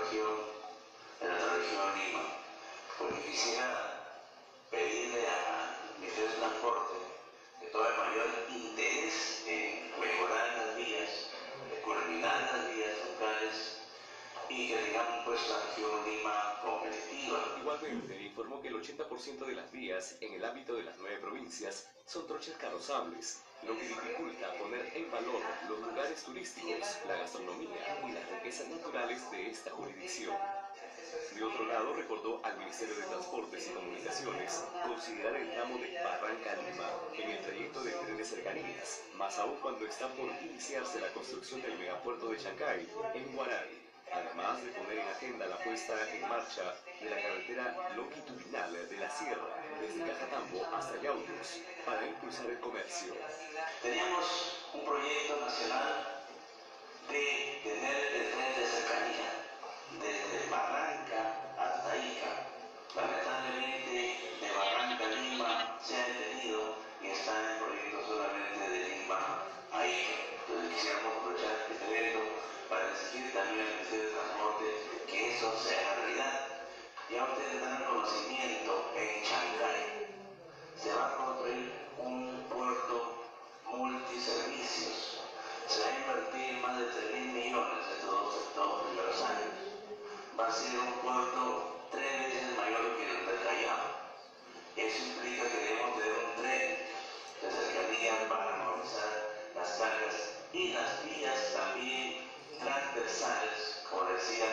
región Lima, porque quisiera pedirle al Ministerio de Transporte que tome mayor interés en mejorar las vías, culminar las vías locales y que tengamos pues la región Lima competitiva. Igualmente, informó que el 80% de las vías en el ámbito de las 9 provincias son trochas carrozables, lo que dificulta poner en valor los lugares turísticos, la gastronomía y las riquezas naturales de esta jurisdicción. De otro lado, recordó al Ministerio de Transportes y Comunicaciones considerar el tramo de Barranca a Lima en el trayecto del tren de cercanías, más aún cuando está por iniciarse la construcción del megapuerto de Chancay en Huaral, además de poner en agenda la puesta en marcha de la carretera longitudinal de la sierra, desde Cajatambo hasta Yauyos, para impulsar el comercio. Teníamos un proyecto nacional de tener el tren de cercanía desde Barranca hasta Ica. Lamentablemente de Barranca a Lima se ha detenido y está en el proyecto solamente de Lima a Ica. Entonces quisiéramos aprovechar este evento para exigir también al Ministerio de Transporte que eso sea realidad. Ya ustedes dan conocimiento en Chancay. Se va a construir un puerto multiservicios. Se va a invertir más de 3.000 millones en todos estos primeros años. Va a ser un puerto 3 veces mayor que el de Callao. Eso implica que debemos tener un tren de cercanía para movilizar las cargas y las vías también transversales, como decía,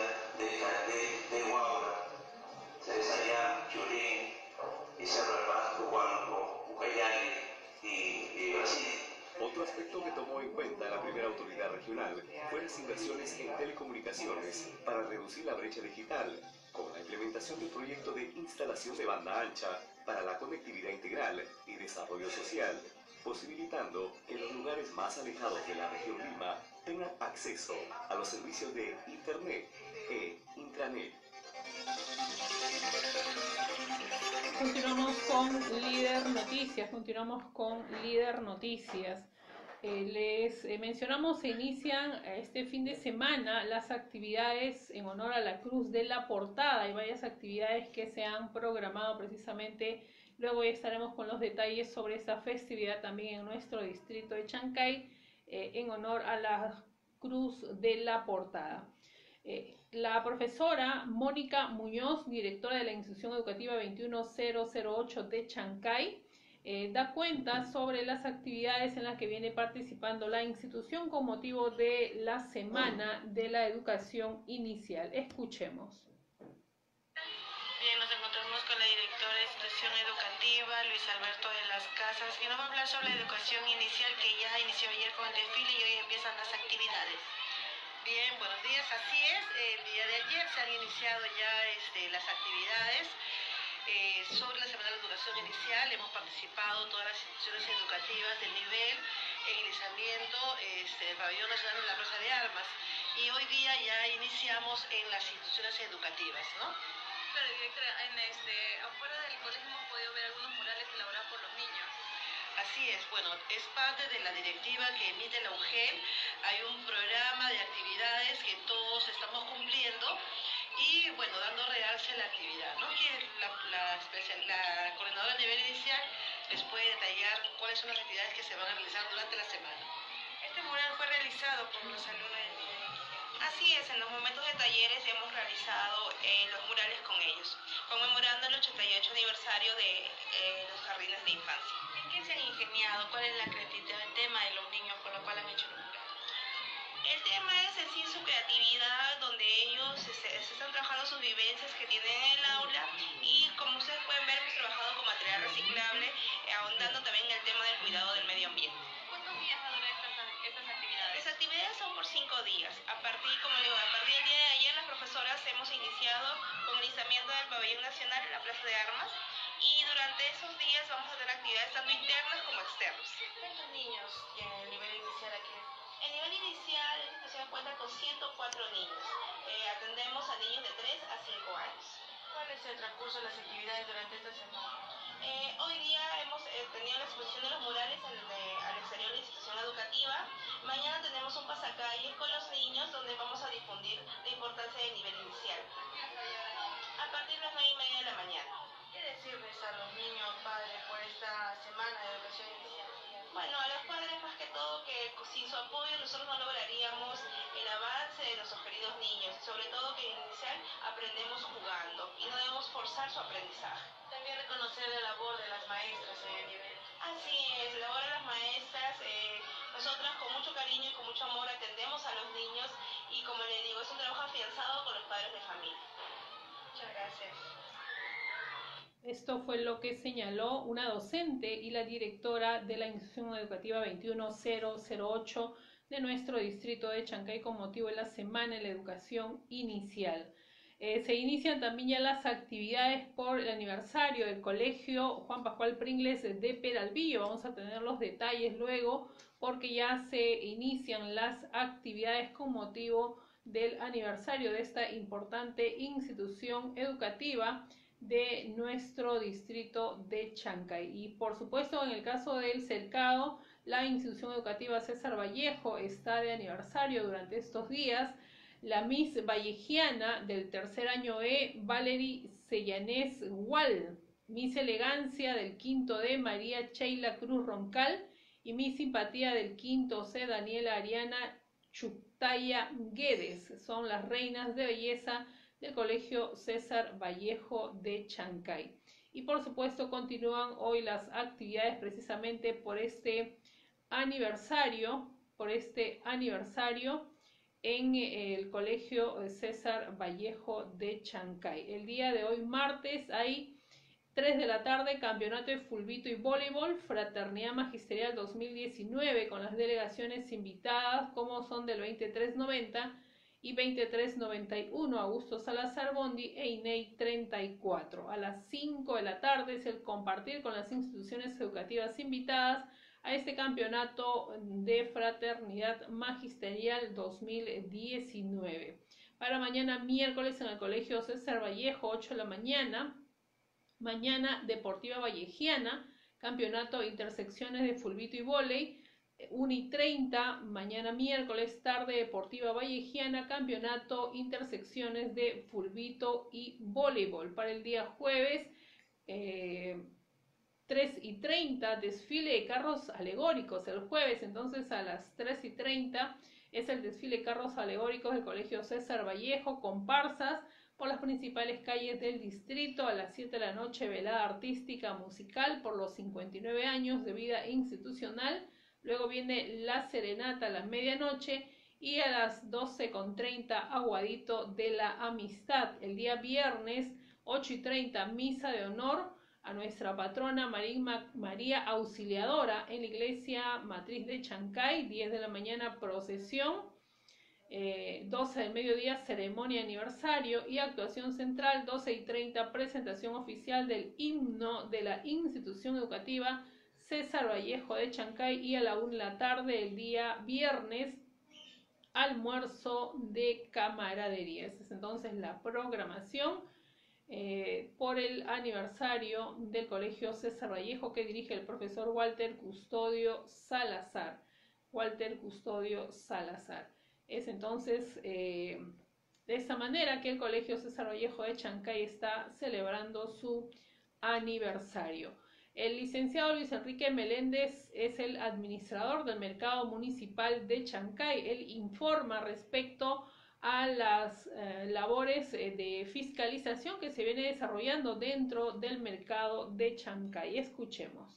de Huaura, Ceresayán, Churín, y Cerro del Pasco, Huánuco, Ucayali y Brasil. Otro Otro aspecto que tomó en cuenta la primera autoridad regional fue las inversiones en telecomunicaciones para reducir la brecha digital, con la implementación del proyecto de instalación de banda ancha para la conectividad integral y desarrollo social, posibilitando que los lugares más alejados de la región Lima tengan acceso a los servicios de Internet e Intranet. Continuamos con Líder Noticias. Les mencionamos, se inician este fin de semana las actividades en honor a la Cruz de la Portada. Hay varias actividades que se han programado precisamente. Luego ya estaremos con los detalles sobre esta festividad también en nuestro distrito de Chancay, en honor a la Cruz de la Portada. La profesora Mónica Muñoz, directora de la institución educativa 21008 de Chancay, da cuenta sobre las actividades en las que viene participando la institución con motivo de la Semana de la Educación Inicial. Escuchemos. Bien, nos encontramos con la directora de institución educativa, Luis Alberto de las Casas, que nos va a hablar sobre la educación inicial que ya inició ayer con el desfile y hoy empiezan las actividades. Bien, buenos días, así es, el día de ayer se han iniciado ya las actividades sobre la Semana de la Educación Inicial. Hemos participado todas las instituciones educativas del nivel en el izamiento del pabellón nacional de la Plaza de Armas, y hoy día ya iniciamos en las instituciones educativas, ¿no? Claro, directora, afuera del colegio hemos podido ver algunos murales elaborados por los niños. Así es, bueno, es parte de la directiva que emite la UGEL. Hay un programa de actividades que todos estamos cumpliendo y, bueno, dando realce a la actividad, ¿no? Que la coordinadora a nivel inicial les puede detallar cuáles son las actividades que se van a realizar durante la semana. Este mural fue realizado por los alumnos del nivel. Así es, en los momentos de talleres hemos realizado los murales con ellos, conmemorando el 88 aniversario de los jardines de infancia. ¿En qué se han ingeniado? ¿Cuál es la creatividad del tema de los niños por lo cual han hecho los murales? El tema es en sí su creatividad, donde ellos se están trabajando sus vivencias que tienen en el aula, y como ustedes pueden ver hemos trabajado con material reciclable, ahondando también en el tema del cuidado del medio ambiente. ¿Cuántos días va a durar estas actividades? Las actividades son por 5 días. A partir del día de ayer las profesoras hemos iniciado con el izamiento del pabellón nacional en la Plaza de Armas, y durante esos días vamos a tener actividades tanto internas como externas. ¿Cuántos niños tiene el nivel inicial aquí? El nivel inicial la institución cuenta con 104 niños. Atendemos a niños de 3 a 5 años. ¿Cuál es el transcurso de las actividades durante esta semana? Hoy día hemos tenido la exposición de los murales al exterior de la institución educativa. Mañana tenemos un pasacalles con los niños donde vamos a difundir la importancia del nivel inicial. A partir de las 9:30 de la mañana. ¿Qué decirles a los niños, padres, por esta semana de educación inicial? Bueno, a los padres más que todo, que sin su apoyo nosotros no lograríamos el avance de nuestros queridos niños, sobre todo que en inicial aprendemos jugando y no debemos forzar su aprendizaje. También reconocer la labor de las maestras en el nivel. Así es, la labor de las maestras, nosotras con mucho cariño y con mucho amor atendemos a los niños, y como les digo, es un trabajo afianzado con los padres de familia. Muchas gracias. Esto fue lo que señaló una docente y la directora de la institución educativa 21008 de nuestro distrito de Chancay con motivo de la Semana de la Educación Inicial. Se inician también ya las actividades por el aniversario del Colegio Juan Pascual Pringles de Peralvillo. Vamos a tener los detalles luego porque ya se inician las actividades con motivo del aniversario de esta importante institución educativa de nuestro distrito de Chancay. Y por supuesto, en el caso del Cercado, la institución educativa César Vallejo está de aniversario durante estos días. La Miss Vallejiana del tercer año E, Valerie Sellanés Gual, Miss Elegancia del quinto D, María Sheila Cruz Roncal, y Miss Simpatía del quinto C, Daniela Ariana Chuctaya Guedes. Son las reinas de belleza del Colegio César Vallejo de Chancay. Y por supuesto continúan hoy las actividades precisamente por este aniversario en el Colegio César Vallejo de Chancay. El día de hoy martes hay 3 de la tarde, campeonato de fulbito y voleibol, Fraternidad Magisterial 2019, con las delegaciones invitadas como son del 2390 y 2391, Augusto Salazar Bondi e INEI 34. A las 5 de la tarde es el compartir con las instituciones educativas invitadas a este campeonato de Fraternidad Magisterial 2019. Para mañana miércoles en el Colegio César Vallejo, 8 de la mañana, mañana Deportiva Vallejiana, campeonato intersecciones de fulbito y vóley, 1:30, mañana miércoles, tarde Deportiva Vallejiana, campeonato intersecciones de fulbito y voleibol. Para el día jueves, 3:30, desfile de carros alegóricos el jueves, entonces a las 3:30 es el desfile de carros alegóricos del Colegio César Vallejo, comparsas por las principales calles del distrito. A las 7 de la noche, velada artística musical por los 59 años de vida institucional. Luego viene la serenata a la medianoche y a las 12:30 aguadito de la amistad. El día viernes 8:30 misa de honor a nuestra patrona María Auxiliadora en la iglesia matriz de Chancay. 10 de la mañana procesión, 12 del mediodía ceremonia de aniversario y actuación central. 12:30 presentación oficial del himno de la institución educativa César Vallejo de Chancay, y a la 1 de la tarde el día viernes almuerzo de camaradería. Esa es entonces la programación por el aniversario del Colegio César Vallejo, que dirige el profesor Walter Custodio Salazar. Walter Custodio Salazar. Es entonces de esta manera que el Colegio César Vallejo de Chancay está celebrando su aniversario. El licenciado Luis Enrique Meléndez es el administrador del mercado municipal de Chancay. Él informa respecto a las labores de fiscalización que se viene desarrollando dentro del mercado de Chancay. Escuchemos.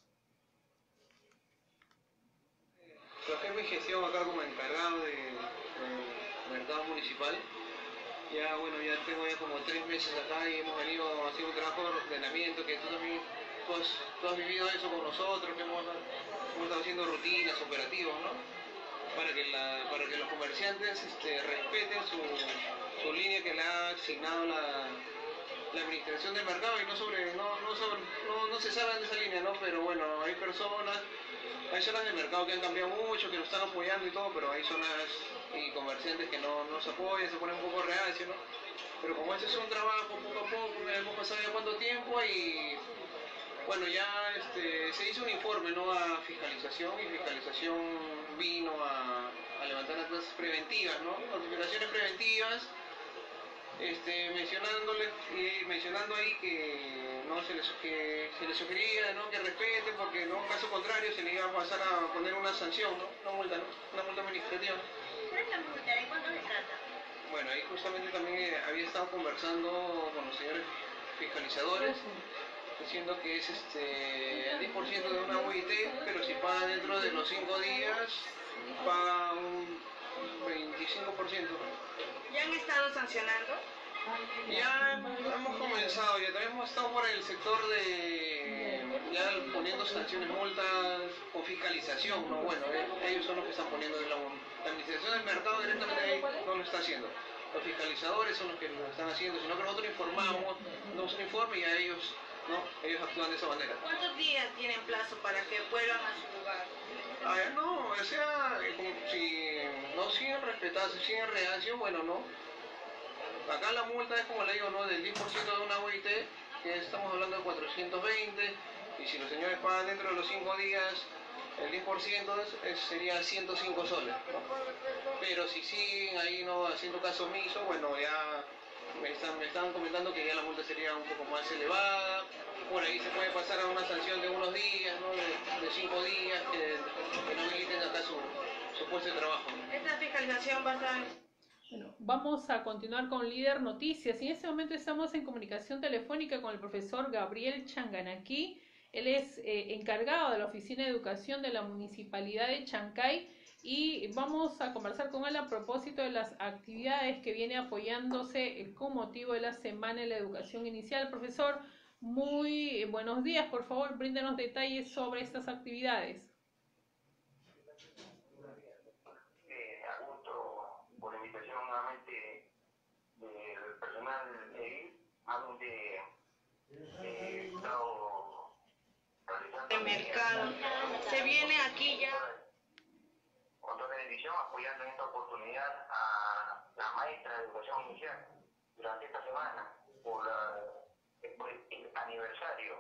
Trabajé mi gestión acá como encargado del mercado municipal. Ya bueno, ya tengo ya como 3 meses acá y hemos venido haciendo un trabajo de ordenamiento que tú también tú has vivido eso con nosotros, que hemos estado haciendo rutinas, operativos, ¿no? Para que los comerciantes respeten su línea que le ha asignado la administración del mercado y no se salgan de esa línea, ¿no? Pero bueno, hay zonas del mercado que han cambiado mucho, que nos están apoyando y todo, pero hay zonas y comerciantes que no nos apoyan, se ponen un poco reacios, ¿no? Pero como este es un trabajo poco a poco, hemos pasado ya cuánto tiempo y bueno, ya se hizo un informe, ¿no?, a fiscalización, y fiscalización vino a levantar las tasas preventivas, ¿no?, notificaciones preventivas, mencionando ahí que no se les sugería, ¿no?, que respeten, porque en caso contrario se le iba a pasar a poner una sanción, ¿no?, una multa administrativa. ¿Cuál es la multa? ¿De cuánto se trata? Bueno, ahí justamente también había estado conversando con los señores fiscalizadores, diciendo que es el 10% de una UIT, pero si paga dentro de los 5 días, paga un 25%. ¿Ya han estado sancionando? Ya hemos comenzado, ya también hemos estado por el sector ya poniendo sanciones, multas o fiscalización, ¿no? Bueno, ellos son los que están poniendo la administración del mercado directamente ahí no lo está haciendo. Los fiscalizadores son los que lo están haciendo, sino que nosotros informamos, damos un informe y a ellos, ¿no?, ellos actúan de esa manera. ¿Cuántos días tienen plazo para que vuelvan a su lugar? No, o sea, si no siguen respetando, si siguen reacios, bueno, no. Acá la multa es, como le digo, ¿no?, del 10% de una UIT, que estamos hablando de 420, y si los señores pagan dentro de los 5 días, el 10% sería 105 soles, ¿no? Pero si siguen ahí, ¿no?, haciendo caso omiso, bueno, ya me estaban comentando que ya la multa sería un poco más elevada. Por ahí se puede pasar a una sanción de unos días, ¿no?, de 5 días, que no habiliten acá su puesto de trabajo, ¿no? Esta fiscalización va a estar... Bueno, vamos a continuar con Líder Noticias y en este momento estamos en comunicación telefónica con el profesor Gabriel Changanaqui. Él es encargado de la Oficina de Educación de la Municipalidad de Chancay y vamos a conversar con él a propósito de las actividades que viene apoyándose con motivo de la Semana de la Educación Inicial. Profesor, Muy buenos días, por favor, bríndenos detalles sobre estas actividades. A gusto, por la invitación nuevamente del personal edil, a donde he estado realizando El mercado. Se viene aquí ya. con toda la edición, apoyando en esta oportunidad a la maestra de educación inicial durante esta semana por el aniversario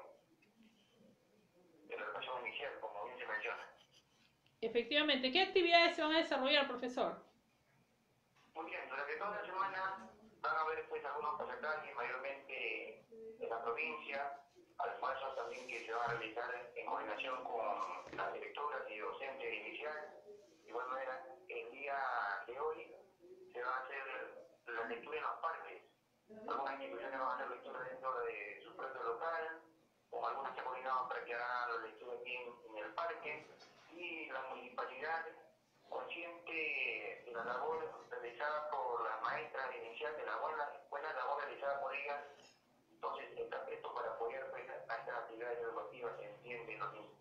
de la educación inicial, como bien se menciona. Efectivamente, ¿qué actividades se van a desarrollar, profesor? Muy bien, durante toda la semana van a haber pues algunos pasacalles, mayormente en la provincia, almuerzos también que se van a realizar en coordinación con las directoras y docentes inicial. De igual manera, el día de hoy se va a hacer la lectura en los parques. Algunas instituciones van a hacer lectura dentro de su propio local, o algunas se coordinaban para que hagan la lectura aquí en el parque, y la municipalidad, consciente de la labor realizada por las maestras inicial, de la buena labor realizada por ellas, entonces está presto para apoyar pues, a estas actividades educativas, se entiende lo mismo.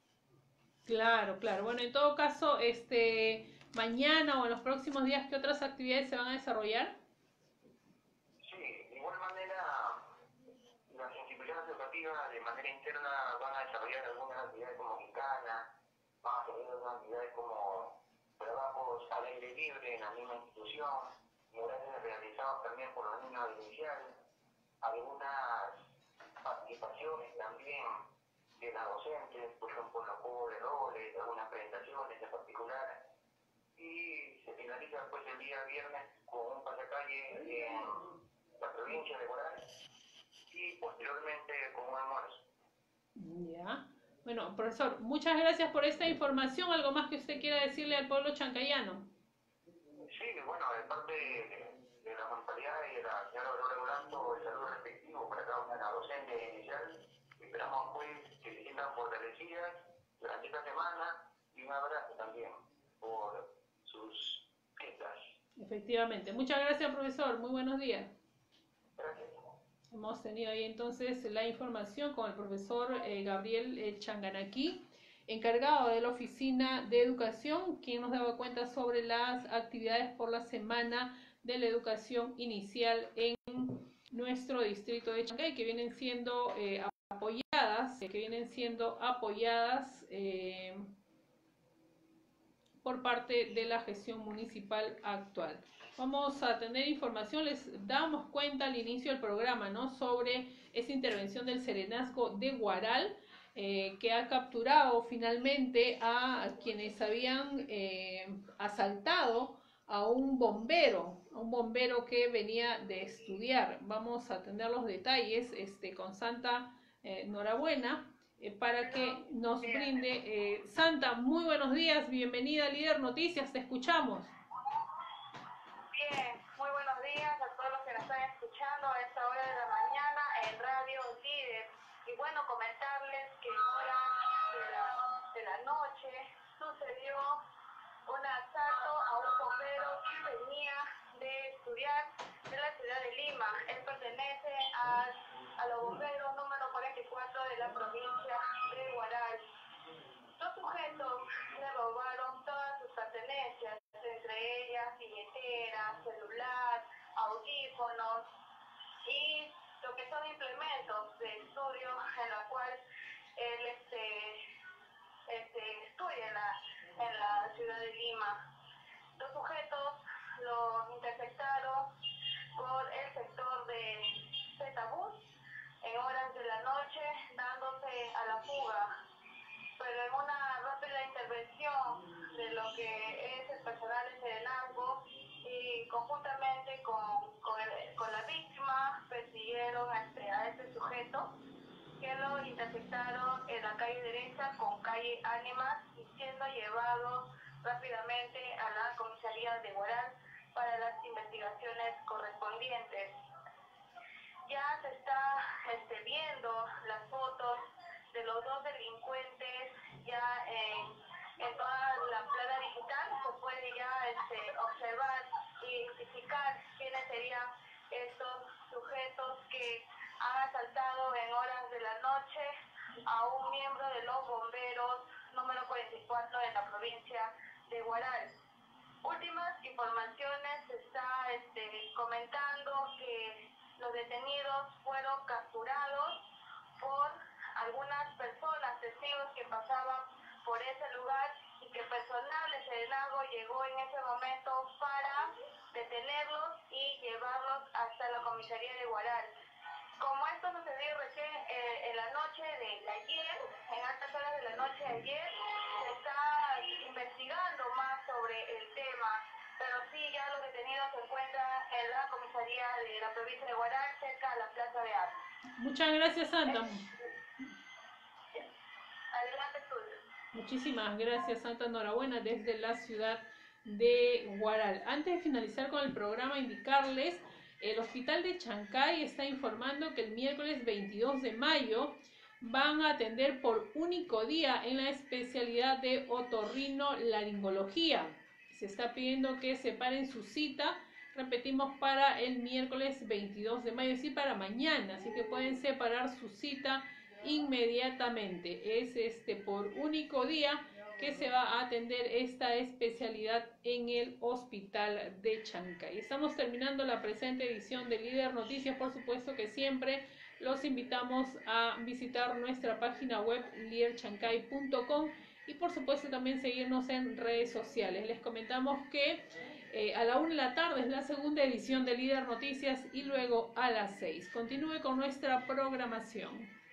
Claro, claro. Bueno, en todo caso, mañana o en los próximos días, ¿qué otras actividades se van a desarrollar? Sí, de igual manera, las instituciones educativas de manera interna van a desarrollar algunas actividades como gincana, van a tener algunas actividades como trabajos al aire libre en la misma institución, murales realizados también por los niños iniciales, algunas participaciones también de las docentes, por ejemplo, los juegos de roles, algunas presentaciones en particular, y se finaliza pues el día viernes con un pasacalle en la provincia de Huaral y posteriormente con un almuerzo. Ya. Bueno, profesor, muchas gracias por esta información. ¿Algo más que usted quiera decirle al pueblo chancayano? Sí, bueno, de parte de la municipalidad y de la señora Aurora Blanco, el saludo respectivo para cada una de las docentes inicial. Esperamos pues que se sientan fortalecidas durante esta semana y un abrazo también por sus fiestas. Efectivamente. Muchas gracias, profesor. Muy buenos días. Gracias. Hemos tenido ahí entonces la información con el profesor Gabriel Changanaqui, encargado de la Oficina de Educación, quien nos daba cuenta sobre las actividades por la semana de la educación inicial en nuestro distrito de Chancay, que vienen siendo apoyadas por parte de la gestión municipal actual. Vamos a tener información, les damos cuenta al inicio del programa, ¿no?, sobre esa intervención del Serenazgo de Huaral, que ha capturado finalmente a quienes habían asaltado a un bombero que venía de estudiar. Vamos a tener los detalles con Santa Norabuena, para que nos brinde. Santa, muy buenos días, bienvenida a Líder Noticias, te escuchamos. Bien, muy buenos días a todos los que nos están escuchando a esta hora de la mañana en Radio Líder. Y bueno, comentarles que en horas de la noche sucedió un asalto a un bombero que venía de estudiar de la ciudad de Lima. Él pertenece a los bomberos número 44 de la provincia de Huaral. Dos sujetos le robaron todas sus pertenencias, entre ellas billetera, celular, audífonos y lo que son implementos de estudio en la cual él estudia en la ciudad de Lima. Los sujetos lo interceptaron por el sector de Zetabús en horas de la noche, dándose a la fuga. Pero en una rápida intervención de lo que es el personal de Serenazgo y conjuntamente con la víctima persiguieron a este sujeto, que lo interceptaron en la calle derecha con calle Ánimas y siendo llevado rápidamente a la comisaría de Huaral para las investigaciones correspondientes. Ya se está viendo las fotos de los dos delincuentes ya en toda la plana digital. Se puede ya observar e identificar quiénes serían estos sujetos que han asaltado en horas a un miembro de los bomberos número 44 de la provincia de Huaral. Últimas informaciones, se está comentando que los detenidos fueron capturados por algunas personas, testigos que pasaban por ese lugar, y que personal de Serenazgo llegó en ese momento para detenerlos y llevarlos hasta la comisaría de Huaral. Como esto sucedió recién en la noche de ayer, en altas horas de la noche de ayer, se está investigando más sobre el tema, pero sí, ya los detenidos se encuentran en la comisaría de la provincia de Huaral, cerca de la Plaza de Armas. Muchas gracias, Santa. Adelante, estudio. Muchísimas gracias, Santa. Enhorabuena desde la ciudad de Huaral. Antes de finalizar con el programa, indicarles, el Hospital de Chancay está informando que el miércoles 22 de mayo van a atender por único día en la especialidad de otorrinolaringología. Se está pidiendo que separen su cita, repetimos, para el miércoles 22 de mayo, sí, para mañana, así que pueden separar su cita inmediatamente. Es por único día que se va a atender esta especialidad en el Hospital de Chancay. Estamos terminando la presente edición de Líder Noticias. Por supuesto que siempre los invitamos a visitar nuestra página web liderchancay.com y por supuesto también seguirnos en redes sociales. Les comentamos que a la 1 de la tarde es la segunda edición de Líder Noticias y luego a las 6. Continúe con nuestra programación.